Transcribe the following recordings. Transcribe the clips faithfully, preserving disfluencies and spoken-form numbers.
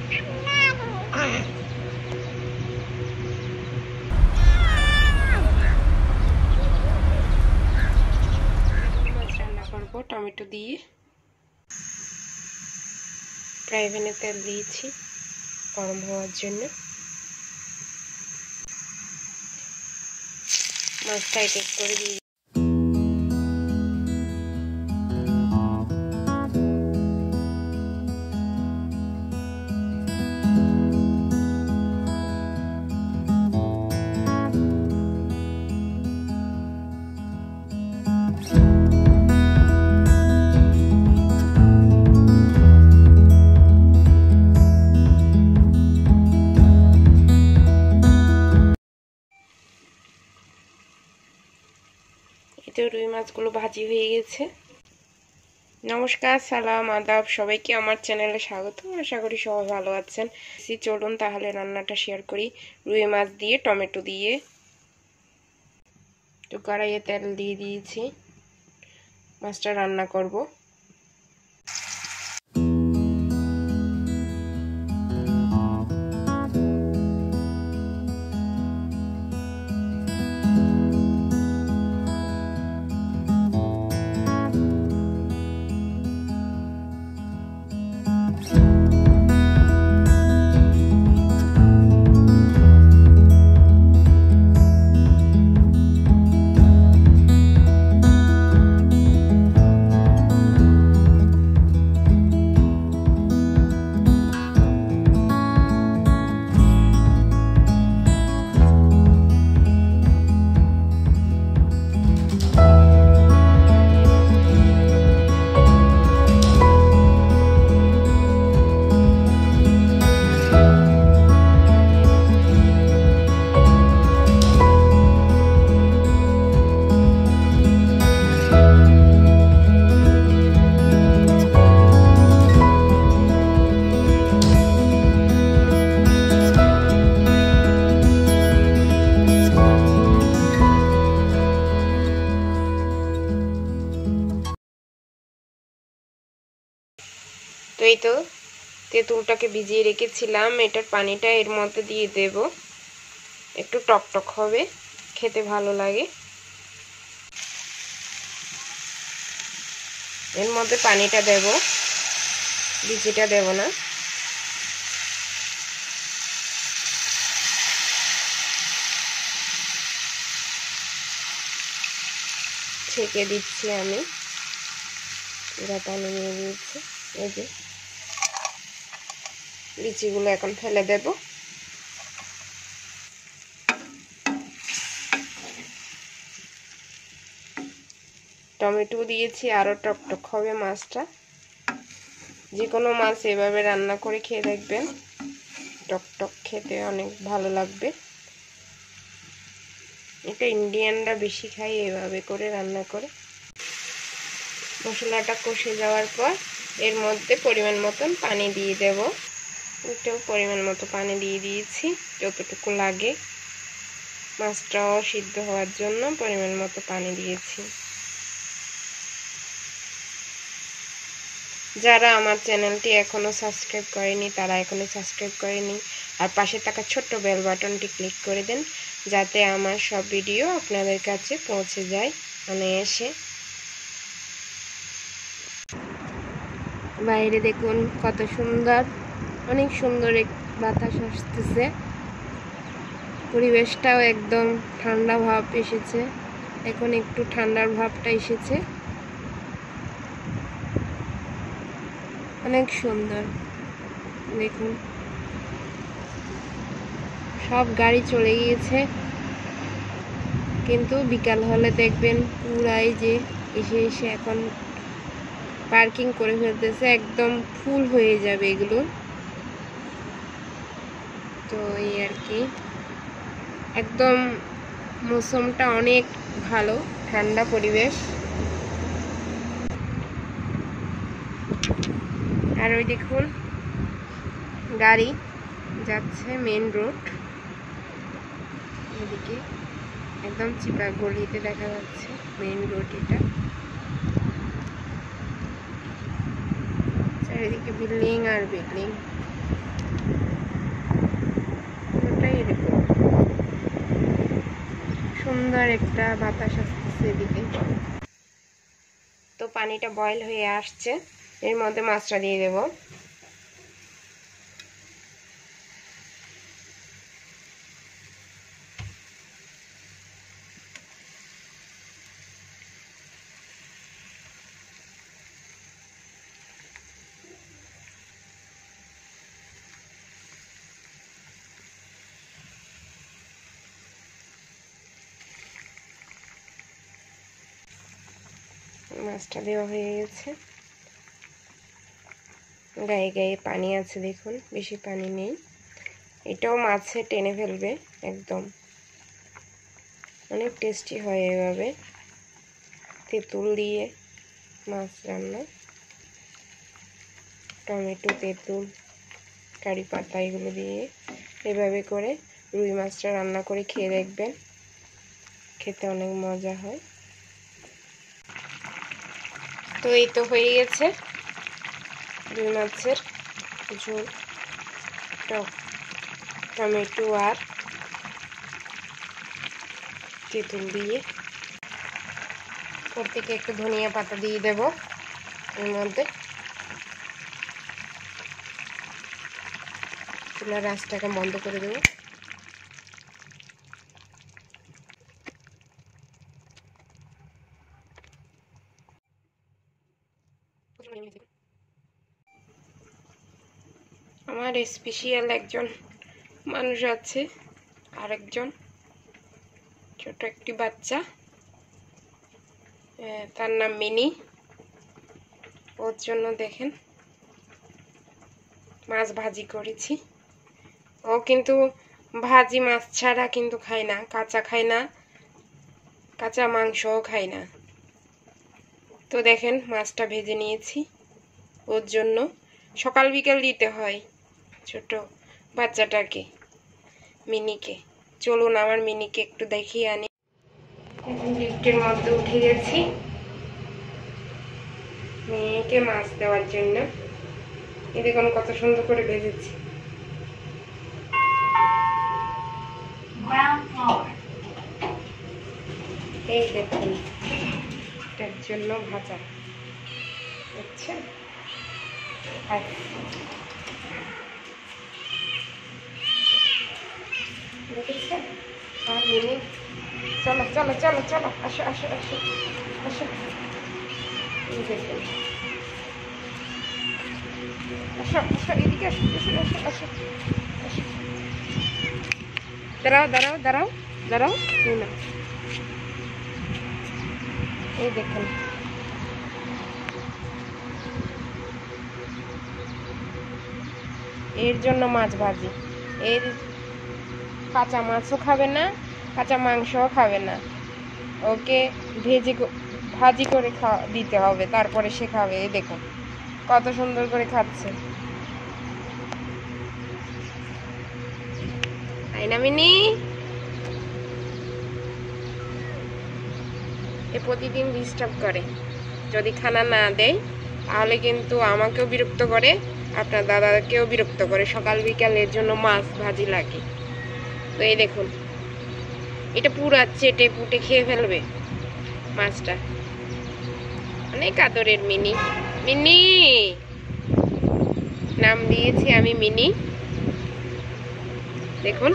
রান্না করব টমেটো দিয়ে। ফ্রাই প্যানে তেল দিয়েছি গরম হওয়ার জন্য। মাছটা এক এক করে দিয়ে রুই মাছগুলো ভাজি হয়ে গেছে। নমস্কার, সালাম, আদাব, সবাইকে আমার চ্যানেলে স্বাগত। আশা করি সবাই ভালো আছেন। চলুন তাহলে রান্নাটা শেয়ার করি। রুই মাছ দিয়ে টমেটো দিয়ে তো কড়াইয়ে তেল দিয়ে দিয়েছি, মাছটা রান্না করব। তো এই তো তেঁতুলটাকে ভিজিয়ে রেখেছিলাম, এটার পানিটা এর মধ্যে দিয়ে দেব। একটু টক টক হবে, খেতে ভালো লাগে। এর মধ্যে পানিটা দেব, ভিজিটা দেব না। ছেঁকে দিচ্ছি আমি, পুরা পানি নিয়ে দিয়েছি। এই যে লিচিগুলো এখন ফেলে দেব। টমেটো দিয়েছি, আরো টকটক হবে মাছটা। যে কোনো মাছ এভাবে রান্না করে খেয়ে দেখবেন, টকটক খেতে অনেক ভালো লাগবে। এটা ইন্ডিয়ানরা বেশি খায় এভাবে করে রান্না করে। মশলাটা কষে যাওয়ার পর এর মধ্যে পরিমাণ মতন পানি দিয়ে দেব। এটাও পরিমাণ মতো পানি দিয়ে দিয়েছি, যতটুকু লাগে। মাছটাও সিদ্ধ হওয়ার জন্য পরিমাণ মতো পানি দিয়েছি। যারা আমার চ্যানেলটি এখনো সাবস্ক্রাইব করেনি তারা এখনো সাবস্ক্রাইব করেনি, আর পাশে থাকা ছোট্ট বেল বাটনটি ক্লিক করে দেন, যাতে আমার সব ভিডিও আপনাদের কাছে পৌঁছে যায় অনায়াসে। বাইরে দেখুন কত সুন্দর, অনেক সুন্দর এক বাতাস আসতেছে। পরিবেশটাও একদম ঠান্ডা ভাব এসেছে, এখন একটু ঠান্ডার ভাবটা এসেছে, অনেক সুন্দর। দেখুন সব গাড়ি চলে গিয়েছে, কিন্তু বিকাল হলে দেখবেন পুরাই যে এসে এসে এখন পার্কিং করে ফেলতেছে, একদম ফুল হয়ে যাবে এগুলো। তো এই আর কি, একদম মৌসুমটা অনেক ভালো, ঠান্ডা পরিবেশ। আর ওই দেখুন গাড়ি যাচ্ছে মেন রোড, এদিকে একদম চিপা গলিতে দেখা যাচ্ছে মেন রোড। এটা চারিদিকে বিল্ডিং আর বিল্ডিং। সুন্দর একটা বাতাস আসছে এদিকে। তো পানিটা বয়েল হয়ে আসছে, এর মধ্যে মাছটা দিয়ে দেব। মাছটা দেওয়া হয়ে গেছে। গায়ে গায়ে পানি আছে দেখুন, বেশি পানি নেই। এটাও মাছে টেনে ফেলবে একদম, অনেক টেস্টি হয় এভাবে তেঁতুল দিয়ে মাছ রান্না। টমেটো, তেঁতুল, কারি পাতা এগুলো দিয়ে এভাবে করে রুই মাছটা রান্না করে খেয়ে দেখবেন, খেতে অনেক মজা হয়। তো এই তো হয়ে গেছে রুই মাছের ঝোল, টমেটো আর তেঁতুল দিয়ে। ওর থেকে একটু ধনিয়া পাতা দিয়ে দেব এর মধ্যে। চুলার আঁচটাকে বন্ধ করে দেব। আমার স্পেশাল একজন মানুষ আছে, আরেকজন ছোট একটি বাচ্চা, তার নাম মিনি। ওর জন্য দেখেন মাছ ভাজি করেছি। ও কিন্তু ভাজি মাছ ছাড়া কিন্তু খায় না, কাঁচা খায় না, কাঁচা মাংসও খায় না। তো দেখেন মাছটা ভেজে নিয়েছি ওর জন্য। সকাল বিকেল দিতে হয় ছোট বাচ্চাটাকে, মিনিকে। চলুন আমার মিনিকে একটু দেখিয়ে আনি। লিফটের মধ্যে উঠে গেছি মেয়েকে মাছ দেওয়ার জন্য। এই দেখুন কত সুন্দর করে ভেজেছি। এই দেখুন এটার জন্য ভাজা, বুঝছেন? দেখেছেন? আর মিনি চলো চলো চলো চলো, আসো আসো আসো আসো। এই দেখুন, আসো আসো এদিকে আসো আসো আসো আসো আসো। দাঁড়াও দাঁড়াও দাঁড়াও দাঁড়াও, না এই দেখুন এর জন্য মাছ ভাজি। এর কাঁচা মাছও খাবে না, কাঁচা মাংসও খাবে না। ওকে ভেজে ভাজি করে খাওয়া দিতে হবে, তারপরে সে খাবে। এই দেখুন কত সুন্দর করে খাচ্ছে, তাই না মিনি? এ প্রতিদিন ডিস্টার্ব করে, যদি খানা না দেয় তাহলে কিন্তু আমাকেও বিরক্ত করে, আপনার দাদাকেও বিরক্ত করে। সকাল বিকাল এর জন্য মাছ ভাজি লাগে। তো এই দেখুন এটা পুরা চেটে পুটে খেয়ে ফেলবে মাছটা। অনেক আদরের মিনি। মিনি নাম দিয়েছি আমি মিনি। দেখুন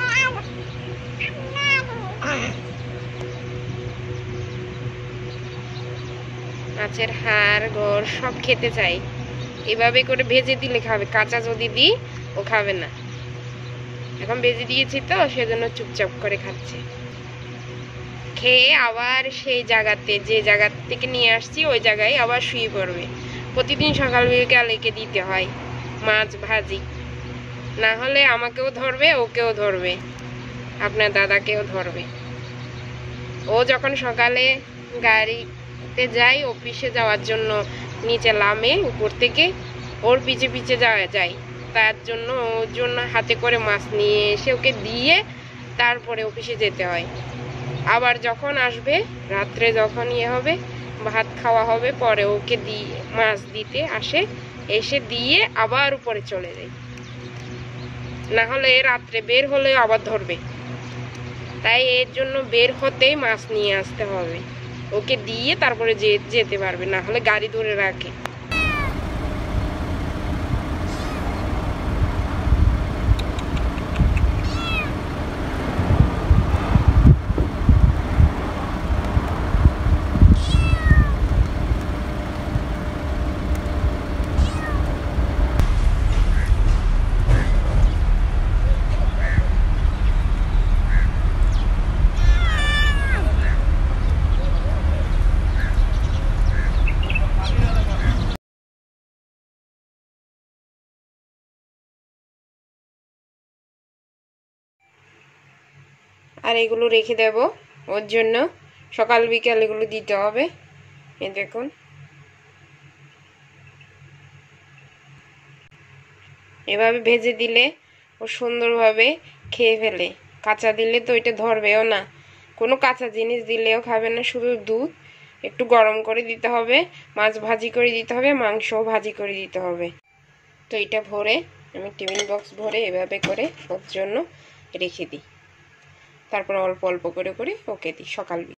মাছের হাড় গোড় সব খেতে চাই, এভাবে করে ভেজে দিলে খাবে। কাঁচা যদি দিই ও খাবে না। এখন ভেজে দিয়েছি তো সেজন্য চুপচাপ করে খাচ্ছে। খেয়ে আবার সেই জায়গাতে, যে জায়গা থেকে নিয়ে আসছি ওই জায়গায় আবার শুয়ে পড়বে। প্রতিদিন সকাল বিকাল একে দিতে হয় মাছ ভাজি, না হলে আমাকেও ধরবে, ওকেও ধরবে, আপনার দাদাকেও ধরবে। ও যখন সকালে গাড়িতে যায় অফিসে যাওয়ার জন্য, নিচে নামে উপর থেকে, ওর পিছে পিছে যাওয়া যায়। তার জন্য ওর জন্য হাতে করে মাছ নিয়ে এসে ওকে দিয়ে তারপরে অফিসে যেতে হয়। আবার যখন আসবে রাত্রে, যখন ইয়ে হবে ভাত খাওয়া হবে, পরে ওকে দিয়ে মাছ দিতে আসে, এসে দিয়ে আবার উপরে চলে যায়। না হলে রাত্রে বের হলে আবার ধরবে। তাই এর জন্য বের হতেই মাছ নিয়ে আসতে হবে, ওকে দিয়ে তারপরে যেতে পারবে, না হলে গাড়ি ধরে রাখে। আর এগুলো রেখে দেব ওর জন্য, সকাল বিকাল এগুলো দিতে হবে। এই দেখুন, এভাবে ভেজে দিলে ও সুন্দরভাবে খেয়ে ফেলে। কাঁচা দিলে তো এটা ধরবেও না, কোনো কাঁচা জিনিস দিলেও খাবে না, শুধু দুধ একটু গরম করে দিতে হবে, মাছ ভাজি করে দিতে হবে, মাংসও ভাজি করে দিতে হবে। তো এটা ভরে আমি টিফিন বক্স ভরে এভাবে করে ওর জন্য রেখে দিই, তারপর অল্প অল্প করে করে ওকে দিই সকাল।